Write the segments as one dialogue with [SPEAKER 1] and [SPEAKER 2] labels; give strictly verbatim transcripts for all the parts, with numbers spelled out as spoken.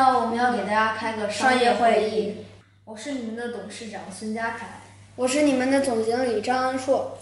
[SPEAKER 1] 呢，我们要给大家开个商业会议。我是你们的董事长孙家凯，
[SPEAKER 2] 我是你们的总经理张安硕。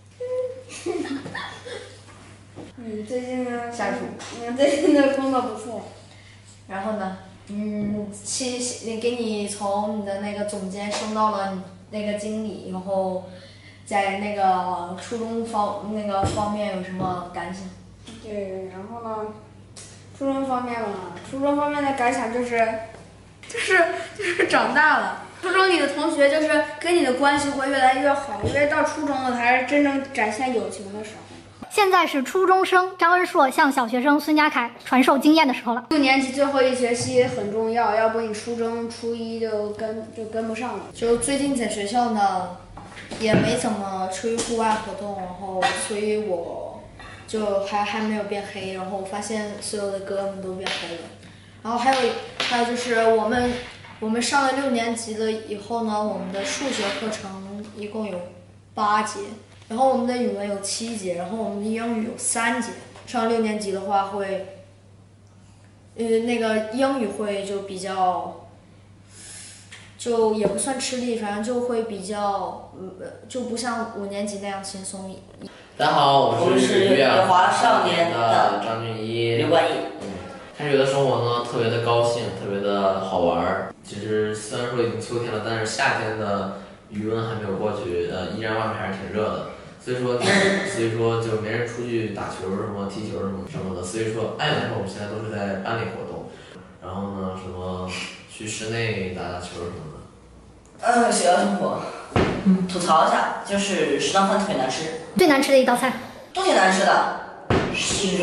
[SPEAKER 2] 嗯，最近呢，
[SPEAKER 1] 下属，
[SPEAKER 2] 嗯，最近的工作不错。
[SPEAKER 1] 然后呢，嗯，期给你从你的那个总监升到了你那个经理，然后在那个初中方那个方面有什么感想？
[SPEAKER 2] 对，然后呢，初中方面嘛，初中方面的感想就是，就是就是长大了。初中里的同学就是跟你的关系会越来越好，因为到初中了才是真正展现友情的时候。
[SPEAKER 3] 现在是初中生张恩硕向小学生孙家凯传授经验的时候了。
[SPEAKER 2] 六年级最后一学期很重要，要不你初中初一就跟就跟不上了。
[SPEAKER 1] 就最近在学校呢，也没怎么出去户外活动，然后所以我就还还没有变黑，然后我发现所有的哥们都变黑了。然后还有还有就是我们我们上了六年级了以后呢，我们的数学课程一共有八节。然后我们的语文有七节，然后我们的英语有三节。上六年级的话会，呃，那个英语会就比较，就也不算吃力，反正就会比较，呃，就不像五年级那样轻松。
[SPEAKER 4] 大家好，我是乐
[SPEAKER 5] 华少年
[SPEAKER 4] 的张俊一。
[SPEAKER 5] 刘冠毅。
[SPEAKER 4] 嗯，开学的生活呢，特别的高兴，特别的好玩儿。其实虽然说已经秋天了，但是夏天的余温还没有过去，呃，依然外面还是挺热的。所以说，所以说就没人出去打球什么、踢球什么什么的。所以说，按理来说我们现在都是在班里活动，然后呢，什么去室内打打球什么的。
[SPEAKER 5] 呃，学校生活，嗯，吐槽一下，就是食堂饭特别难吃。
[SPEAKER 3] 最难吃的一道菜，
[SPEAKER 5] 都挺难吃的。是。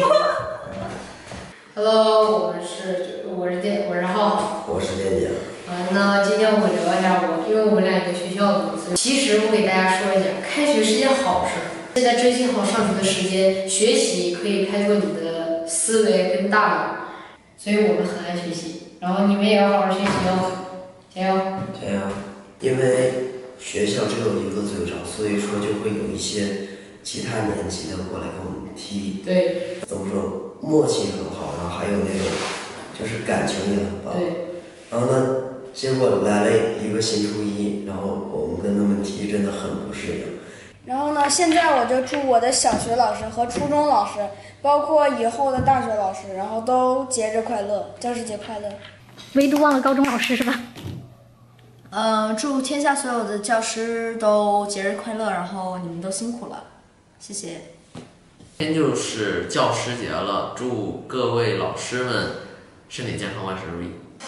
[SPEAKER 6] Hello， 我是我是电我是浩浩，
[SPEAKER 7] 我是电电。
[SPEAKER 6] 啊，那今天我们聊一下我，因为我们俩一个学校的，所以其实我给大家说一下，开学是件好事。现在珍惜好上学的时间，学习可以开拓你的思维跟大脑，所以我们很爱学习。然后你们也要好好学习哦，加油！
[SPEAKER 7] 加油！因为学校只有一个组长，所以说就会有一些其他年级的过来跟我们踢。
[SPEAKER 6] 对。
[SPEAKER 7] 怎么说？默契很好，然后还有那种就是感情也很棒。
[SPEAKER 6] 对。
[SPEAKER 7] 然后呢？结果来了一个新初一，然后我们跟他们踢真的很不适应。
[SPEAKER 2] 然后呢，现在我就祝我的小学老师和初中老师，包括以后的大学老师，然后都节日快乐，教师节快乐。
[SPEAKER 3] 唯独忘了高中老师是吧？
[SPEAKER 1] 呃，祝天下所有的教师都节日快乐，然后你们都辛苦了，谢谢。
[SPEAKER 4] 今天就是教师节了，祝各位老师们身体健康，万事如意。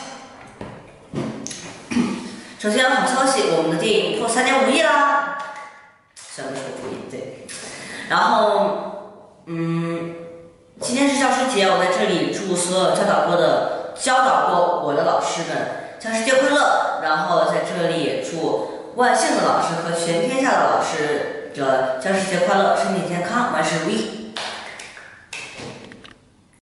[SPEAKER 5] 首先好消息，我们的电影破三点五亿啦！虽然不是故意，对。然后，嗯，今天是教师节，我在这里祝所有教导过的教导过我的老师们教师节快乐。然后在这里也祝万幸的老师和全天下的老师的教师节快乐，身体健康，万事如意。